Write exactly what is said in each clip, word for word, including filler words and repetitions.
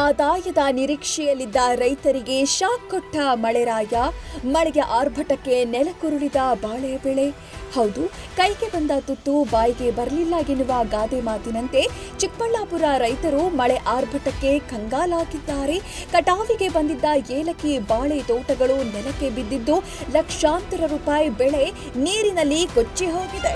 ಆದಾಯದ ನಿರೀಕ್ಷೆಯಲ್ಲಿದ್ದ ರೈತರಿಗೆ ಶಾಕ್ ಕೊಟ್ಟ ಮಳೆರಾಯ. ಮಳೆಗೆ ಆರ್ಭಟಕ್ಕೆ ನೆಲಕುರುಳಿದ ಬಾಳೆ ಬೆಳೆ. ಹೌದು, ಕೈಗೆ ಬಂದ ತುತ್ತು ಬಾಯಿಗೆ ಬರಲಿಲ್ಲ ಎನ್ನುವ ಗಾದೆ ಮಾತಿನಂತೆ ಚಿಕ್ಕಬಳ್ಳಾಪುರ ರೈತರು ಮಳೆ ಆರ್ಭಟಕ್ಕೆ ಕಂಗಾಲಾಗಿದ್ದಾರೆ. ಕಟಾವಿಗೆ ಬಂದಿದ್ದ ಏಲಕ್ಕಿ ಬಾಳೆ ತೋಟಗಳು ನೆಲಕ್ಕೆ ಬಿದ್ದಿದ್ದು ಲಕ್ಷಾಂತರ ರೂಪಾಯಿ ಬೆಳೆ ನೀರಿನಲ್ಲಿ ಕೊಚ್ಚಿ ಹೋಗಿದೆ.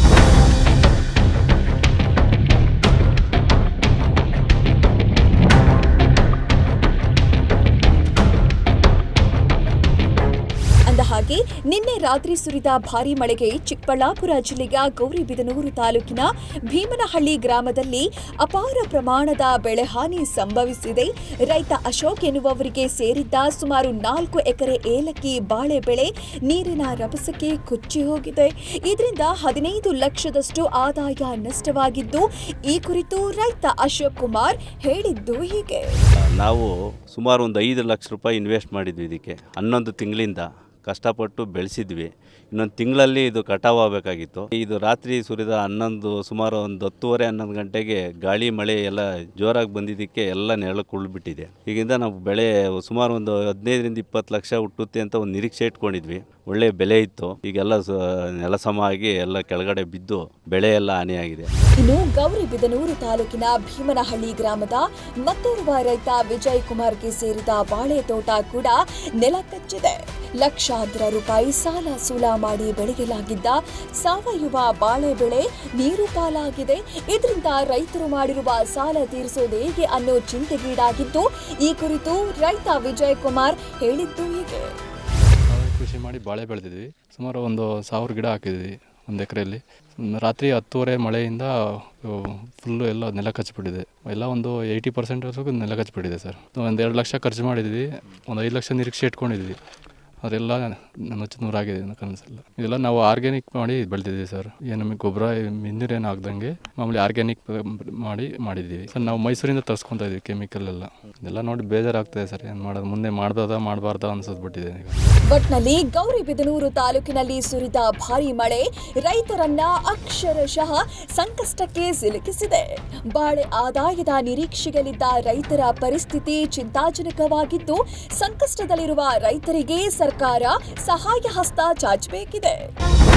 ಹಾಗೆ ನಿನ್ನೆ ರಾತ್ರಿ ಸುರಿದ ಭಾರೀ ಮಳೆಗೆ ಚಿಕ್ಕಬಳ್ಳಾಪುರ ಜಿಲ್ಲೆಯ ಗೌರಿಬಿದನೂರು ತಾಲೂಕಿನ ಭೀಮನಹಳ್ಳಿ ಗ್ರಾಮದಲ್ಲಿ ಅಪಾರ ಪ್ರಮಾಣದ ಬೆಳೆಹಾನಿ ಸಂಭವಿಸಿದೆ. ರೈತ ಅಶೋಕ್ ಎನ್ನುವವರಿಗೆ ಸೇರಿದ್ದ ಸುಮಾರು ನಾಲ್ಕು ಎಕರೆ ಏಲಕ್ಕಿ ಬಾಳೆ ಬೆಳೆ ನೀರಿನ ರಭಸಕ್ಕೆ ಕೊಚ್ಚಿ ಹೋಗಿದೆ. ಇದರಿಂದ ಹದಿನೈದು ಲಕ್ಷದಷ್ಟು ಆದಾಯ ನಷ್ಟವಾಗಿದ್ದು, ಈ ಕುರಿತು ರೈತ ಅಶೋಕ್ ಕುಮಾರ್ ಹೇಳಿದ್ದು ಹೀಗೆ. ನಾವು ಸುಮಾರು ಒಂದು ಐದು ಲಕ್ಷ ರೂಪಾಯಿ ಇನ್ವೆಸ್ಟ್ ಮಾಡಿದ್ವಿ. ಇದಕ್ಕೆ ಹನ್ನೊಂದು ತಿಂಗಳಿಂದ ಕಷ್ಟಪಟ್ಟು ಬೆಳೆಸಿದ್ವಿ. ಇನ್ನೊಂದು ತಿಂಗಳಲ್ಲಿ ಇದು ಕಟಾವು ಆಗಬೇಕಾಗಿತ್ತು. ಇದು ರಾತ್ರಿ ಸುರಿದ ಹನ್ನೊಂದು ಸುಮಾರು ಒಂದು ಹತ್ತುವರೆ ಹನ್ನೊಂದು ಗಂಟೆಗೆ ಗಾಳಿ ಮಳೆ ಎಲ್ಲ ಜೋರಾಗಿ ಬಂದಿದ್ದಕ್ಕೆ ಎಲ್ಲ ನೆಲಕ್ಕೆ ಉಳ್ಬಿಟ್ಟಿದೆ. ಈಗಿಂದ ನಾವು ಬೆಳೆ ಸುಮಾರು ಒಂದು ಹದಿನೈದರಿಂದ ಇಪ್ಪತ್ತು ಲಕ್ಷ ಹುಟ್ಟುತ್ತೆ ಅಂತ ಒಂದು ನಿರೀಕ್ಷೆ ಇಟ್ಕೊಂಡಿದ್ವಿ. ಒಳ್ಳೆ ಬೆಲೆ ಇತ್ತು. ಈಗೆಲ್ಲ ನೆಲ ಸಮ ಆಗಿ ಎಲ್ಲ ಕೆಳಗಡೆ ಬಿದ್ದು ಬೆಳೆ ಎಲ್ಲ ಹಾನಿಯಾಗಿದೆ. ಇನ್ನು ಗೌರಿಬಿದನೂರು ತಾಲೂಕಿನ ಭೀಮನಹಳ್ಳಿ ಗ್ರಾಮದ ಮತ್ತೋರ್ವ ರೈತ ವಿಜಯ್ ಕುಮಾರ್ಗೆ ಸೇರಿದ ಬಾಳೆ ತೋಟ ಕೂಡ ನೆಲ ಕಚ್ಚಿದೆ. ಲಕ್ಷಾಂತರ ರೂಪಾಯಿ ಸಾಲ ಸೂಲ ಮಾಡಿ ಬೆಳೆಯಲಾಗಿದ್ದ ಸಾವಯವ ಬಾಳೆ ಬೆಳೆ ನೀರು ಪಾಲಾಗಿದೆ. ಇದರಿಂದ ರೈತರು ಮಾಡಿರುವ ಸಾಲ ತೀರಿಸೋದು ಹೇಗೆ ಅನ್ನೋ ಚಿಂತೆಗೀಡಾಗಿದ್ದು, ಈ ಕುರಿತು ರೈತ ವಿಜಯ್ ಕುಮಾರ್ ಹೇಳಿದ್ದು ಹೀಗೆ. ಕೃಷಿ ಮಾಡಿ ಬಾಳೆ ಬೆಳೆದಿದ್ವಿ. ಸುಮಾರು ಒಂದು ಸಾವಿರ ಗಿಡ ಹಾಕಿದ್ವಿ ಒಂದು ಎಕರೆಯಲ್ಲಿ. ರಾತ್ರಿ ಹತ್ತುವರೆ ಮಳೆಯಿಂದ ಫುಲ್ಲು ಎಲ್ಲ ನೆಲ ಕಚ್ಚಿಬಿಟ್ಟಿದೆ. ಎಲ್ಲ ಒಂದು ಏಯ್ಟಿ ಪರ್ಸೆಂಟ್ ನೆಲ ಕಚ್ಚಿಬಿಟ್ಟಿದೆ ಸರ್. ಒಂದು ಎರಡು ಲಕ್ಷ ಖರ್ಚು ಮಾಡಿದ್ವಿ. ಒಂದು ಐದು ಲಕ್ಷ ನಿರೀಕ್ಷೆ ಇಟ್ಕೊಂಡಿದ್ವಿ. ಅದೆಲ್ಲ ನೂಚು ನೂರಾಗಿದೆ ಕನಸೆಲ್ಲ. ಇದೆಲ್ಲ ನಾವು ಆರ್ಗ್ಯಾನಿಕ್ ಮಾಡಿ ಬೆಳೆದಿದ್ದೀವಿ ಸರ್. ಏನು ನಮಗೆ ಗೊಬ್ಬರ ಹಿಂದಿರೇನು ಆಗ್ದಂಗೆ ಮಾಮೂಲಿ ಆರ್ಗ್ಯಾನಿಕ್ ಮಾಡಿ ಮಾಡಿದ್ದೀವಿ ಸರ್. ನಾವು ಮೈಸೂರಿಂದ ತರಿಸ್ಕೊತಾ ಇದ್ದೀವಿ ಕೆಮಿಕಲ್ ಎಲ್ಲ. ಇದೆಲ್ಲ ನೋಡಿ ಬೇಜಾರಾಗ್ತದೆ ಸರ್. ಏನು ಮಾಡೋದು, ಮುಂದೆ ಮಾಡ್ಬೋದಾ ಮಾಡಬಾರ್ದಾ ಅನ್ಸೋದ್ಬಿಟ್ಟಿದೆ ಈಗ. ಒಟ್ನಲ್ಲಿ ಗೌರಿಬಿದನೂರು ತಾಲೂಕಿನಲ್ಲಿ ಸುರಿದ ಭಾರೀ ಮಳೆ ರೈತರನ್ನ ಅಕ್ಷರಶಃ ಸಂಕಷ್ಟಕ್ಕೆ ಸಿಲುಕಿಸಿದೆ. ಬಾಳೆ ಆದಾಯದ ನಿರೀಕ್ಷೆಯಲ್ಲಿದ್ದ ರೈತರ ಪರಿಸ್ಥಿತಿ ಚಿಂತಾಜನಕವಾಗಿದ್ದು, ಸಂಕಷ್ಟದಲ್ಲಿರುವ ರೈತರಿಗೆ ಸರ್ಕಾರ ಸಹಾಯ ಹಸ್ತ ಚಾಚಬೇಕಿದೆ.